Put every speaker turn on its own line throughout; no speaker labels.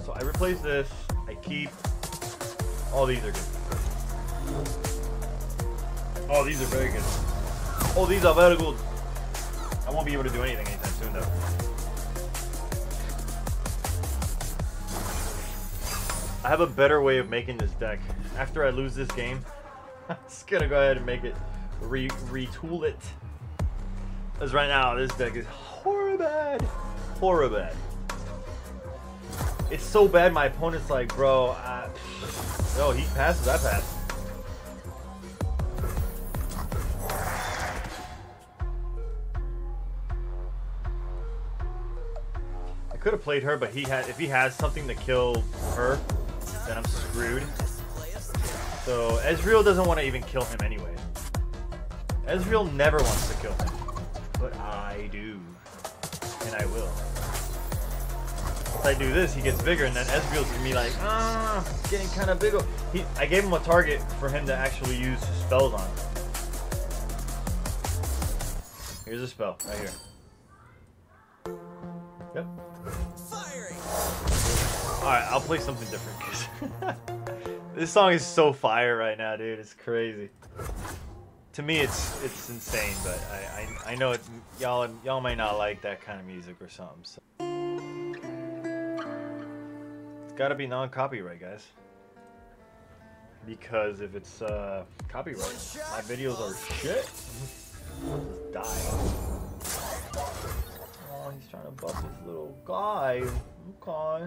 So I replace this. I keep. All these are good. Oh, these are very good. Oh, these are very good. I won't be able to do anything anytime soon, though. I have a better way of making this deck. After I lose this game, I'm just gonna go ahead and make it, retool it. Because right now, this deck is horrible. Horrible. It's so bad, my opponent's like, bro, no, he passes, I pass. I could have played her, but if he has something to kill her, then I'm screwed. So Ezreal doesn't want to even kill him anyway. Ezreal never wants to kill him, but I do, and I will. If I do this, he gets bigger, and then Ezreal's gonna be like, getting kind of big. I gave him a target for him to actually use spells on. Here's a spell right here. Yep. Alright, I'll play something different because this song is so fire right now, dude. It's crazy. To me, it's insane, but I know it. Y'all might not like that kind of music or something. So. It's got to be non-copyright, guys. Because if it's copyright, my videos are shit. I'll just die. Oh, he's trying to buff this little guy. Okay.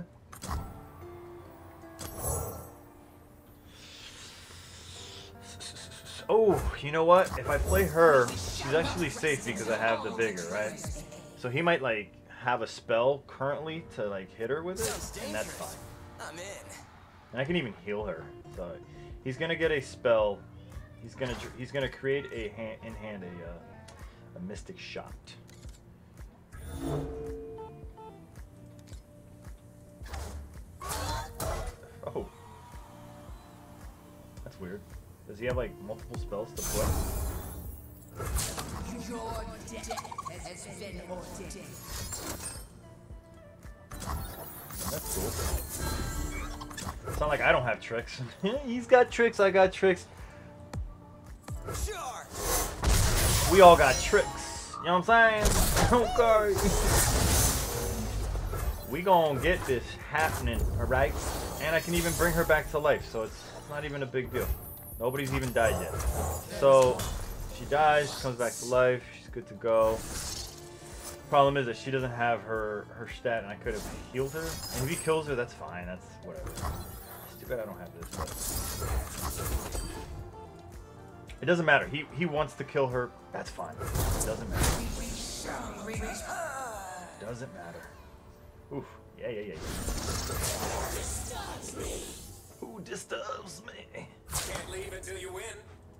Oh, you know what? If I play her, she's actually safe because I have the vigor, right? So he might like have a spell currently to like hit her with it, and that's fine. And I can even heal her. So he's gonna get a spell. He's gonna create a mystic shot. Oh, that's weird. Does he have like multiple spells to play?
Your death has been ordained.
That's cool. It's not like I don't have tricks. He's got tricks, I got tricks.
Sure.
We all got tricks. You know what I'm saying? Okay. We gonna get this happening, alright? And I can even bring her back to life, so it's not even a big deal. Nobody's even died yet. So, she dies, she comes back to life, she's good to go. Problem is that she doesn't have her stat, and I could have healed her. And if he kills her, that's fine, that's whatever. It's too bad I don't have this, but... It doesn't matter. He wants to kill her, that's fine. It doesn't matter. Doesn't matter. Oof. Yeah. Who disturbs me?
Can't leave until you win.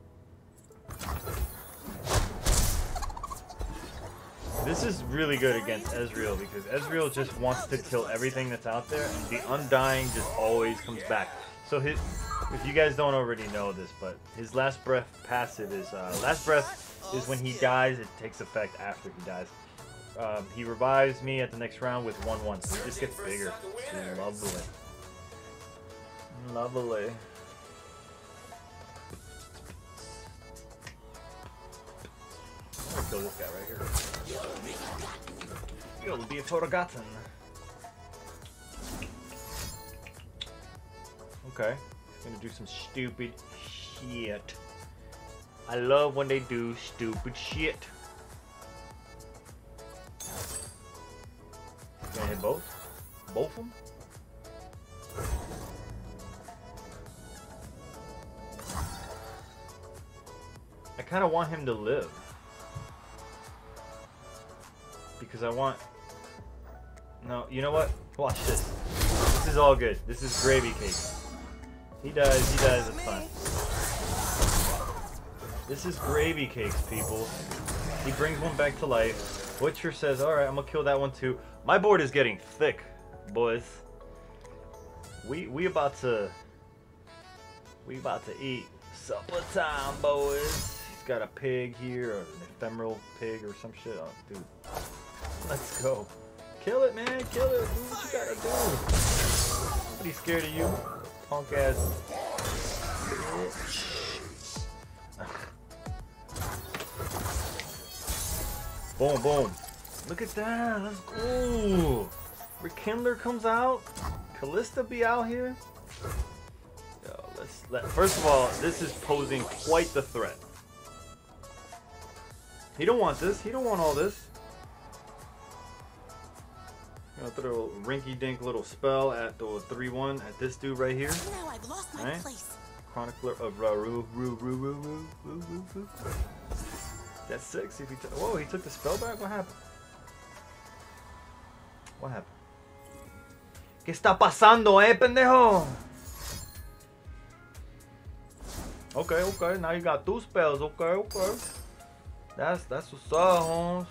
This is really good against Ezreal because Ezreal just wants to kill everything that's out there, and the Undying just always comes back. So if you guys don't already know this, but his Last Breath passive is Last Breath is when he dies. It takes effect after he dies. He revives me at the next round with 1/1, so he just gets bigger. Lovely. Lovely. I'm gonna kill this guy right here. You'll be forgotten. Okay. He's gonna do some stupid shit. I love when they do stupid shit. Gonna hit both? Both of them? I kind of want him to live. Because I want... No, you know what? Watch this. This is all good. This is gravy cake. He dies, it's fine. This is gravy cakes, people. He brings one back to life. Butcher says, alright, I'm gonna kill that one too. My board is getting thick, boys. We about to eat supper time, boys. He's got a pig here, or an ephemeral pig or some shit. Oh, dude. Let's go. Kill it, man. Kill it. Do what you gotta do. Nobody's scared of you, punk ass. Boom, boom. Look at that. Let's go. Rekindler comes out. Callista be out here. Yo, first of all, this is posing quite the threat. He don't want this. He don't want all this. You know, throw a rinky-dink little spell at the 3-1 at this dude right here.
Now I've lost my place.
Chronicler of Raru. That's 6. If he whoa, he took the spell back? What happened? What happened? ¿Qué está pasando, pendejo? Okay, okay. Now you got 2 spells. Okay, okay. That's what's up, Holmes.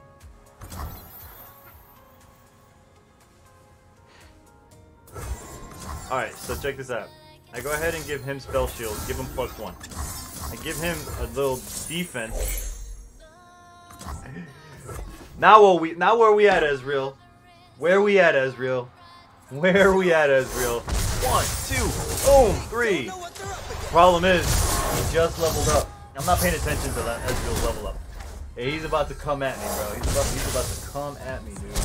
Alright, so check this out. I go ahead and give him spell shield, give him +1. I give him a little defense. Now where we at, Ezreal? Where we at, Ezreal? Where we at, Ezreal? 1, 2, boom, 3. Problem is, he just leveled up. I'm not paying attention to that Ezreal's level up. Hey, he's about to come at me, bro. He's about to come at me, dude.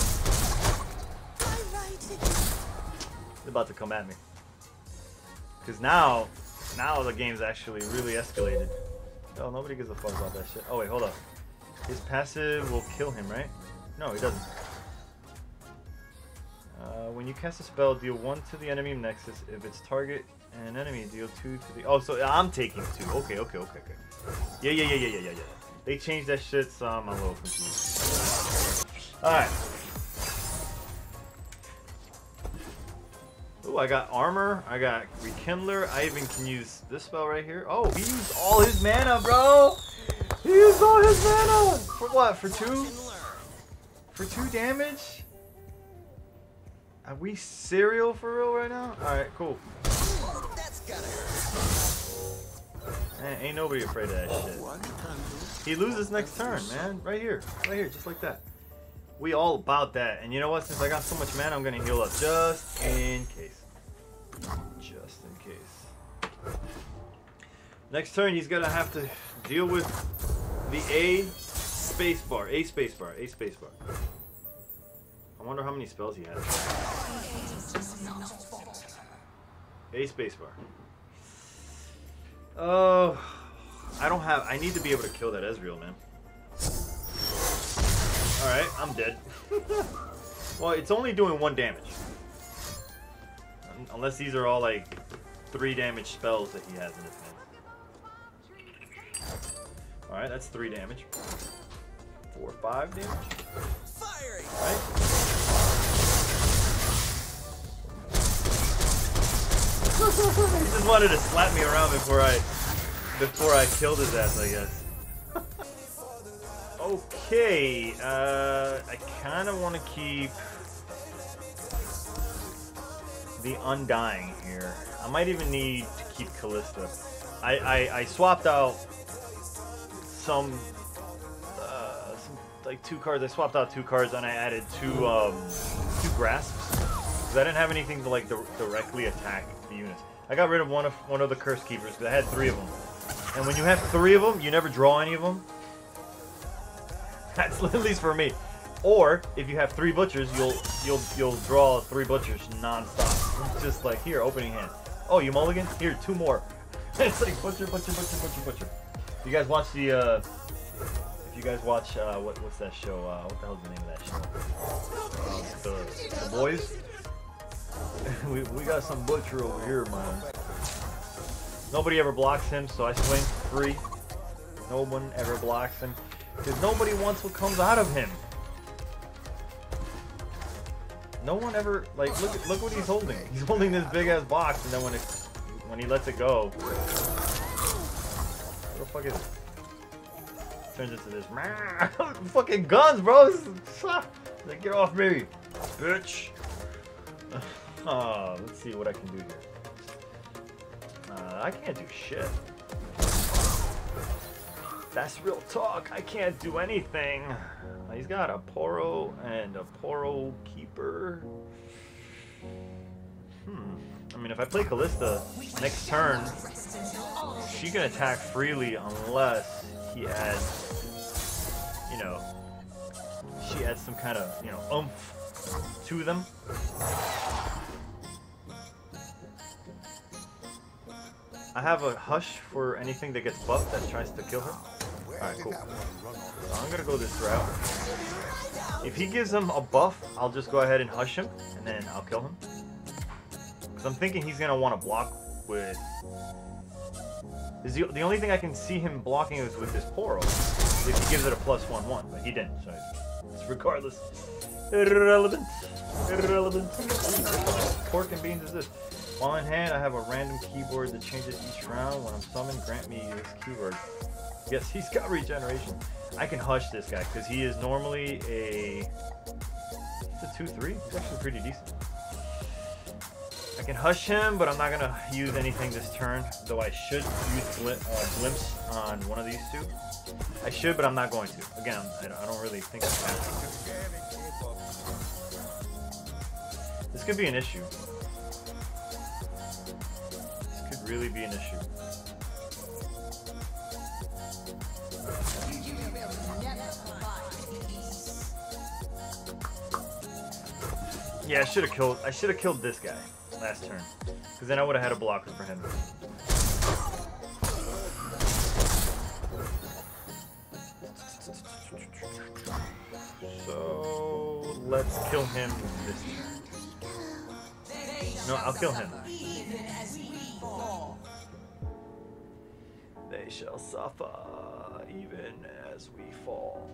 He's about to come at me. Cause now the game's actually really escalated. Oh, nobody gives a fuck about that shit. Oh wait, hold up. His passive will kill him, right? No, he doesn't. When you cast a spell, deal 1 to the enemy nexus. If it's target and enemy, deal 2 to the. Oh, so I'm taking 2. Okay. Yeah. They changed that shit, so I'm a little confused. All right. Ooh, I got armor, I got rekindler, I even can use this spell right here. Oh, he used all his mana, bro! He used all his mana! For what? For 2? For 2 damage? Are we cereal for real right now? Alright, cool. Man, ain't nobody afraid of that shit. He loses next turn, man. Right here, just like that. We all about that. And you know what? Since I got so much mana, I'm gonna heal up just in case. Just in case. Next turn, he's gonna have to deal with the A spacebar. I wonder how many spells he has. A spacebar. Oh, I need to be able to kill that Ezreal, man. Alright, I'm dead. Well, it's only doing 1 damage. Unless these are all like 3 damage spells that he has in his hand. Alright, that's 3 damage. 4 or 5 damage. Firing! Alright. He just wanted to slap me around before I killed his ass, I guess. Okay, I kind of want to keep the Undying here. I might even need to keep Callista. I swapped out some like 2 cards. I swapped out 2 cards and I added 2 grasps because I didn't have anything to like directly attack the units. I got rid of one of the curse keepers because I had 3 of them. And when you have 3 of them, you never draw any of them. That's at least for me. Or if you have 3 butchers, you'll draw 3 butchers non-stop. It's just like here, opening hand. Oh, you mulligan? Here, 2 more. It's like butcher. You guys watch the if you guys watch what's that show? What the hell's the name of that show? The Boys. we got some butcher over here, man. Nobody ever blocks him, so I swing free. No one ever blocks him. Because nobody wants what comes out of him. No one ever, like, look what he's holding. He's holding this big ass box, and then when he lets it go, what the fuck is it? Turns into this fucking guns, bro. Like, get off me, bitch. Oh, let's see what I can do here. I can't do shit. That's real talk. I can't do anything. He's got a Poro and a Poro Keeper. mean, if I play Callista, next turn, she can attack freely unless he adds, you know, she adds some kind of, you know, oomph to them. I have a hush for anything that gets buffed that tries to kill her. Alright, cool. So I'm gonna go this route. If he gives him a buff, I'll just go ahead and hush him, and then I'll kill him. Because I'm thinking he's gonna want to block with... The only thing I can see him blocking is with this Poro, if he gives it a +1/1, but he didn't, so it's regardless. Irrelevant. Irrelevant. Pork and beans is this. While in hand, I have a random keyboard that changes each round. When I'm summoned, grant me this keyword. Yes, he's got regeneration. I can hush this guy, because he is normally a... It's a 2/3. He's actually pretty decent. I can hush him, but I'm not going to use anything this turn, though I should use Glimpse on one of these two. I should, but I'm not going to. Again, I don't really think I have to. This could be an issue. This could really be an issue. Yeah, I should have killed this guy last turn, because then I would have had a blocker for him. So let's kill him this turn. No, I'll kill him. They shall suffer even as we fall.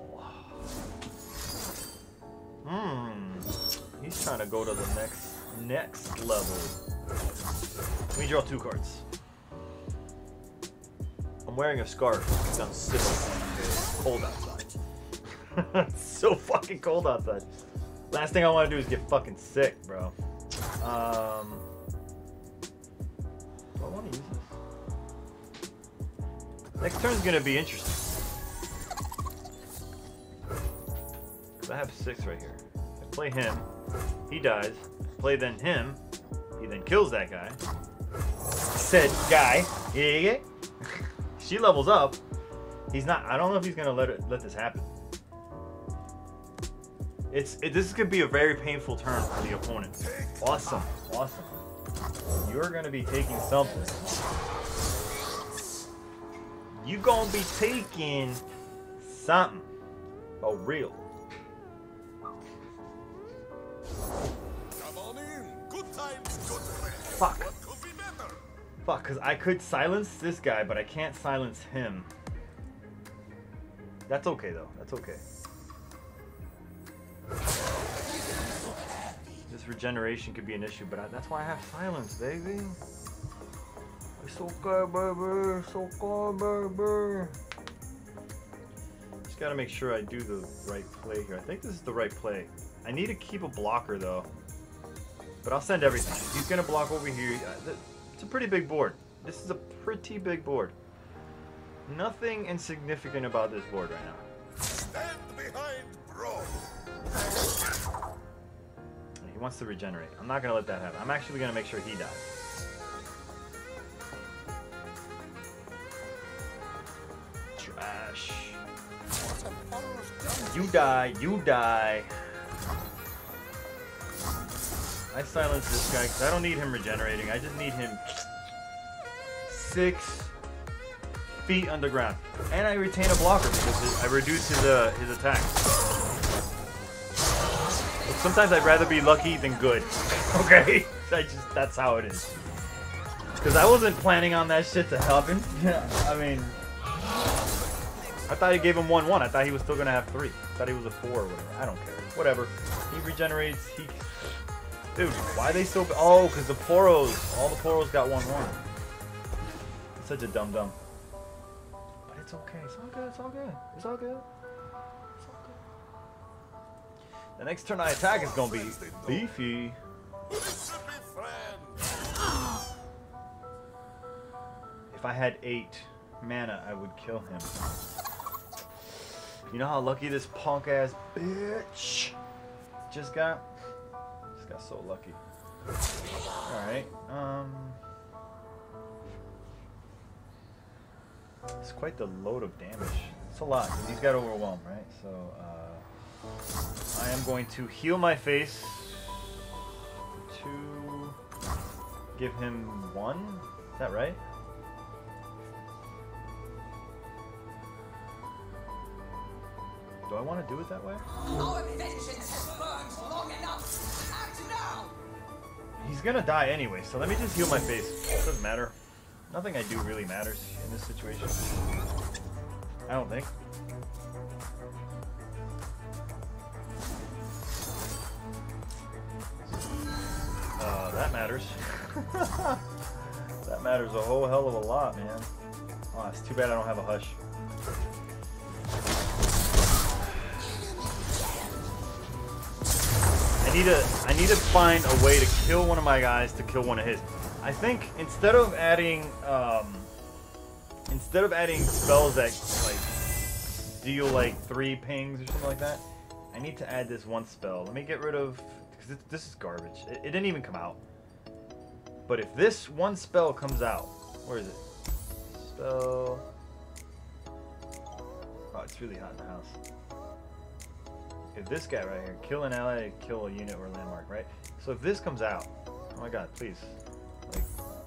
He's trying to go to the next level. Let me draw 2 cards. I'm wearing a scarf because I'm sick. It's cold outside. It's so fucking cold outside. Last thing I want to do is get fucking sick, bro. Do I want to use this? Next turn's gonna be interesting. Cause I have 6 right here. I play him. He dies. Play then him. He then kills that guy. Said guy. Yeah. She levels up. He's not. I don't know if he's gonna let this happen. This could be a very painful turn for the opponent. Awesome. Awesome. You're gonna be taking something. You gonna be taking something. Oh, real. Fuck. Fuck, because I could silence this guy, but I can't silence him. That's okay, though. That's okay. This regeneration could be an issue, but that's why I have silence, baby. It's okay, baby. It's okay, baby. Just gotta make sure I do the right play here. I think this is the right play. I need to keep a blocker, though. But I'll send everything. He's gonna block over here. It's a pretty big board. This is a pretty big board. Nothing insignificant about this board right now.
Stand behind, bro.
He wants to regenerate. I'm not gonna let that happen. I'm actually gonna make sure he dies. Trash. You die. You die. I silence this guy because I don't need him regenerating. I just need him 6 feet underground. And I retain a blocker because I reduce his attack. But sometimes I'd rather be lucky than good. Okay? That's how it is. Because I wasn't planning on that shit to happen. I mean, I thought he gave him 1/1. I thought he was still going to have 3. I thought he was a 4 or whatever. I don't care. Whatever. He regenerates. Dude, why are they so... Oh, because the Poros. All the Poros got 1/1. Such a dum-dum. But it's okay. It's all good. It's all good. It's all good. It's all good. The next turn I attack is going to be beefy. If I had 8 mana, I would kill him. You know how lucky this punk-ass bitch just got? Got so lucky. Alright, it's quite the load of damage. It's a lot, 'cause he's got overwhelm, right? So, I am going to heal my face to give him 1. Is that right? Do I want to do it that way?
Our vengeance has burned long enough. Act now.
He's gonna die anyway, so let me just heal my face. It doesn't matter. Nothing I do really matters in this situation. I don't think. That matters. That matters a whole hell of a lot, man. Oh, it's too bad I don't have a hush. I need to find a way to kill one of my guys to kill one of his. I think instead of adding spells that like deal like 3 pings or something like that, I need to add this one spell. Let me get rid of, because this is garbage. It didn't even come out. But if this one spell comes out, where is it? Spell. Oh, it's really hot in the house. If this guy right here, kill an ally, kill a unit or landmark, right? So if this comes out, oh my god, please. Like,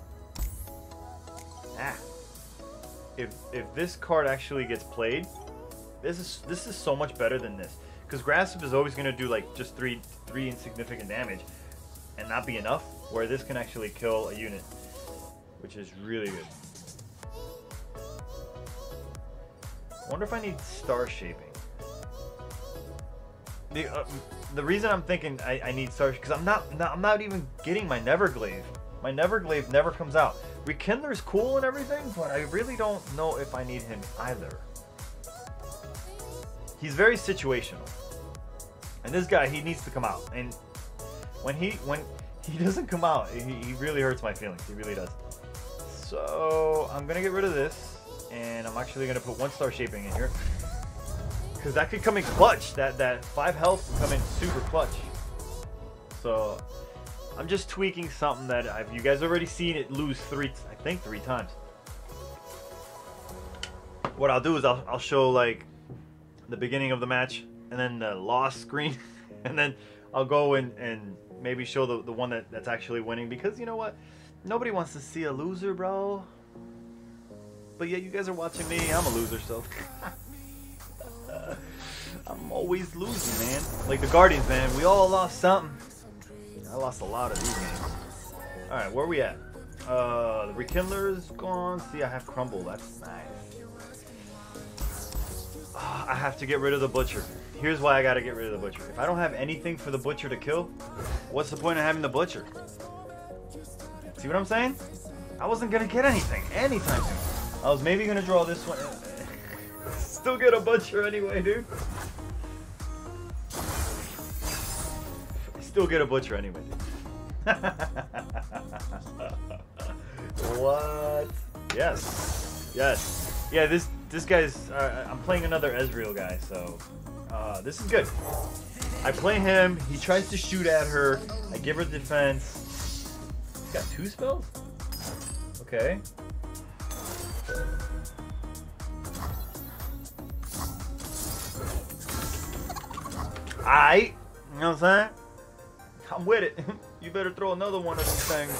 If this card actually gets played, this is so much better than this. Because Grasp is always gonna do like just three insignificant damage and not be enough, where this can actually kill a unit, which is really good. I wonder if I need star shaping. The reason I'm thinking I need star, because I'm not even getting my Neverglaive. My Neverglaive never comes out. Rekindler's cool and everything, but I really don't know if I need him either. He's very situational, and this guy, he needs to come out. And when he doesn't come out, he really hurts my feelings. He really does. So I'm gonna get rid of this, and I'm actually gonna put 1-star shaping in here, because that could come in clutch. That 5 health can come in super clutch. So I'm just tweaking something that you guys already seen it lose three times. What I'll do is I'll show like the beginning of the match and then the loss screen, and then I'll go and maybe show the one that's actually winning, because you know what? Nobody wants to see a loser, bro. But yeah, you guys are watching me. I'm a loser, so I'm always losing, man. Like the Guardians, man. We all lost something. I lost a lot of these games. Alright, where are we at? The Rekindler is gone. See, I have Crumble. That's nice. I have to get rid of the Butcher. Here's why I gotta get rid of the Butcher. If I don't have anything for the Butcher to kill, what's the point of having the Butcher? See what I'm saying? I wasn't gonna get anything anytime soon. I was maybe gonna draw this one. Still get a Butcher anyway, dude. Still get a Butcher anyway, dude. What? Yes. Yes. Yeah, this guy's... I'm playing another Ezreal guy, so... this is good. I play him, he tries to shoot at her, I give her defense. He's got 2 spells? Okay. Aight. You know what I'm saying? I'm with it. You better throw another one of these things.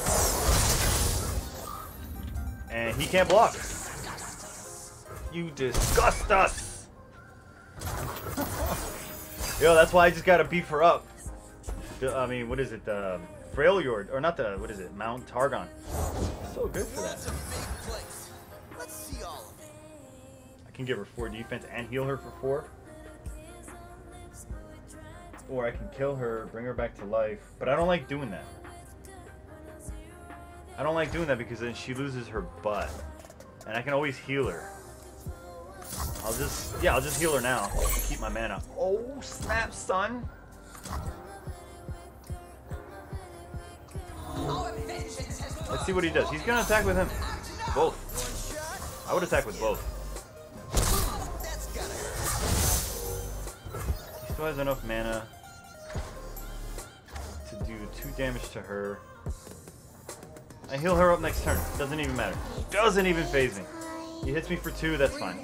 And he can't block. You disgust us. Yo, that's why I just gotta beef her up. I mean, what is it? Freljord, or not the, what is it? Mount Targon. So good for that. I can give her 4 defense and heal her for 4. Or I can kill her, bring her back to life. But I don't like doing that. I don't like doing that because then she loses her butt. And I can always heal her. I'll just heal her now. Keep my mana. Oh, snap, son. Let's see what he does. He's gonna attack with him. Both. I would attack with both. He still has enough mana to do 2 damage to her. I heal her up next turn. Doesn't even matter. Doesn't even phase me. He hits me for 2, that's fine.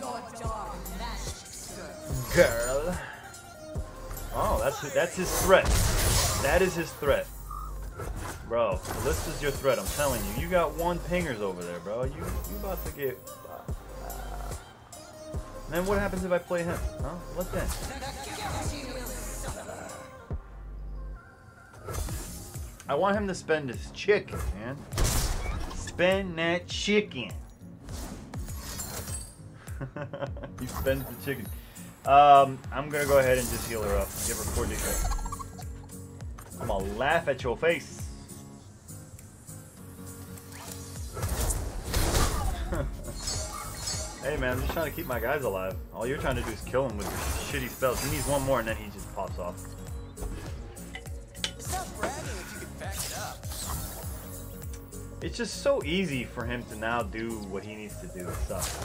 Girl. Oh, that's his threat. That is his threat. Bro, this is your threat, I'm telling you. You got 1 pingers over there, bro. You about to get... Then what happens if I play him? Huh? What then? I want him to spend his chicken, man. Spend that chicken. He spends the chicken. I'm gonna go ahead and just heal her up. Give her 4 defense. I'm gonna laugh at your face. Hey man, I'm just trying to keep my guys alive. All you're trying to do is kill him with your shitty spells. He needs 1 more and then he just pops off.
Stop bragging if you can back it up.
It's just so easy for him to now do what he needs to do. It sucks.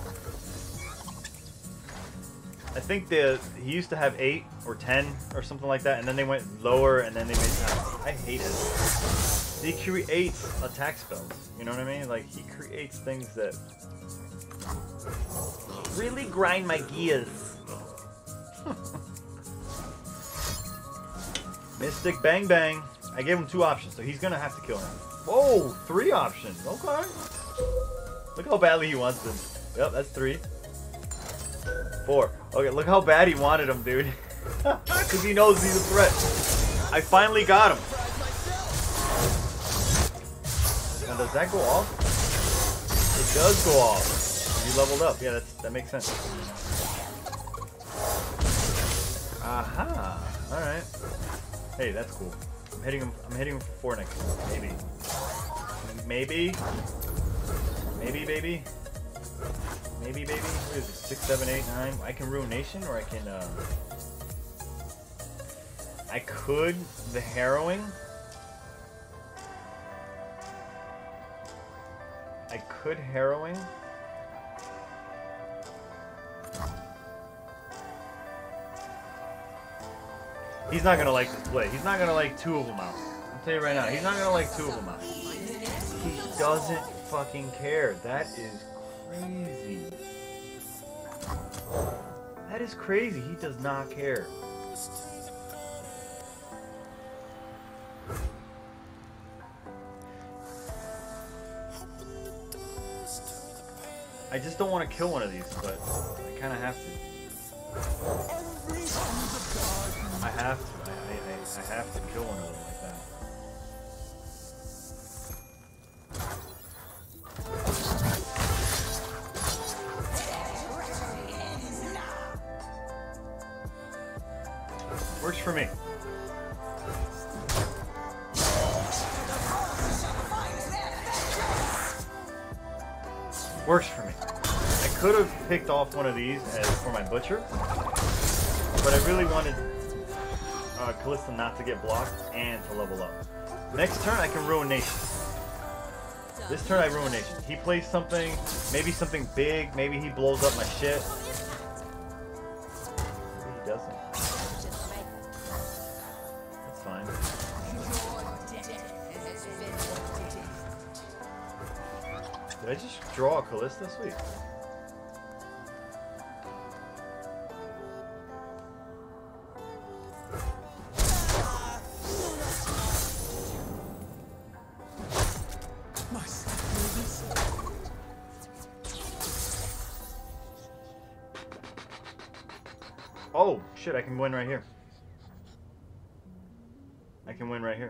I think he used to have 8 or 10 or something like that, and then they went lower, and then they made 10. I hate it. He creates attack spells. You know what I mean? Like, he creates things that really grind my gears. Mystic Bang Bang. I gave him 2 options, so he's gonna have to kill him. Whoa, 3 options. Okay. Look how badly he wants him. Yep, that's 3. 4. Okay, look how bad he wanted him, dude. Because he knows he's a threat. I finally got him. Now, does that go off? It does go off. You leveled up. Yeah, that makes sense. Aha. Alright. Hey, that's cool. I'm hitting him for 4 next turn. Maybe. Maybe. Maybe, baby. Maybe, baby. What is it? 6, 7, 8, 9. I can Ruin Nation, or I can, I could the Harrowing. I could Harrowing. He's not gonna like this play. He's not gonna like 2 of them out. I'll tell you right now. He's not gonna like 2 of them out. He doesn't fucking care. That is crazy. That is crazy. He does not care. I just don't want to kill one of these, but I kind of have to. I have to. I have to kill one of them like that. Works for me. Works for me. I could have picked off one of these as for my butcher, but I really wanted Callista not to get blocked and to level up. Next turn I can Ruin Nation. This turn I Ruin Nation. He plays something, maybe something big, maybe he blows up my shit. Maybe he doesn't. That's fine. Did I just draw a Callista? Sweet. Oh, shit, I can win right here. I can win right here.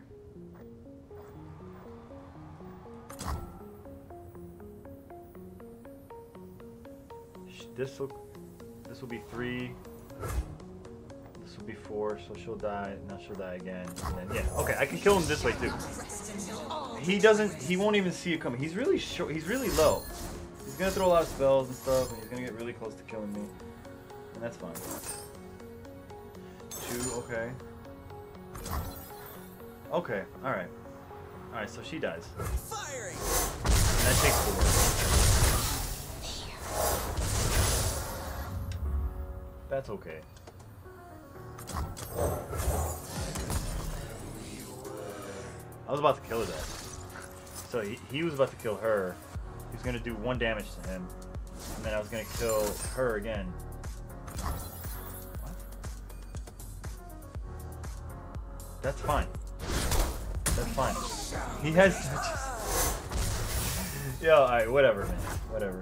This will be 3. This will be 4, so she'll die. Now she'll die again. And then, yeah, okay, I can kill him this way too. He won't even see it coming. He's really short. He's really low. He's gonna throw a lot of spells and stuff, and he's gonna get really close to killing me. And that's fine. 2, okay. Okay, alright. Alright, so she dies.
Firing.
And that takes 4. That's okay. I was about to kill his ass. So he was about to kill her. He was gonna do 1 damage to him, and then I was gonna kill her again. What? That's fine. That's fine. He has touches. Yo, alright, whatever, man. Whatever.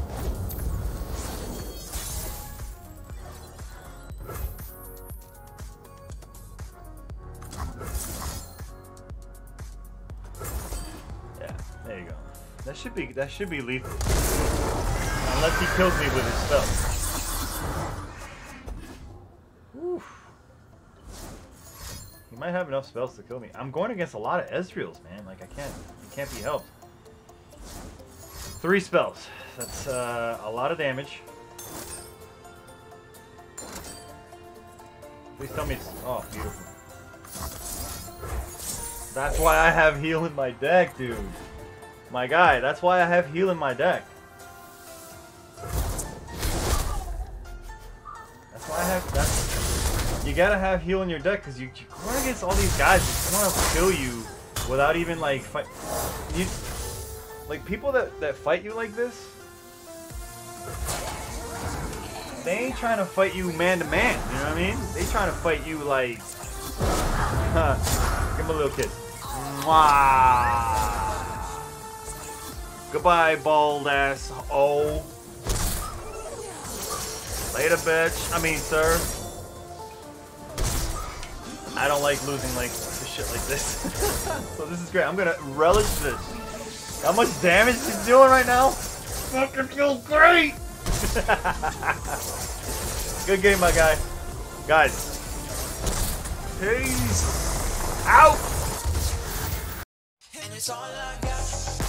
Yeah, there you go. That should be lethal. Unless he kills me with his spell. Oof. He might have enough spells to kill me. I'm going against a lot of Ezreals, man. Like it can't be helped. 3 spells. That's a lot of damage. Please tell me it's... Oh, beautiful. That's why I have heal in my deck, dude. My guy, that's why I have heal in my deck. That's why I have... You gotta have heal in your deck, because you're going against all these guys that want to kill you without even, like, fight... Like, people that fight you like this, they ain't trying to fight you man to man, you know what I mean? They trying to fight you like, give him a little kiss. Mwah. Goodbye, bald ass. Oh. Later, bitch. I mean, sir. I don't like losing like shit like this. So this is great. I'm gonna relish this. How much damage he's doing right now? Fucking feels great! Good game, my guy. Guys. Peace out!
And it's all I got.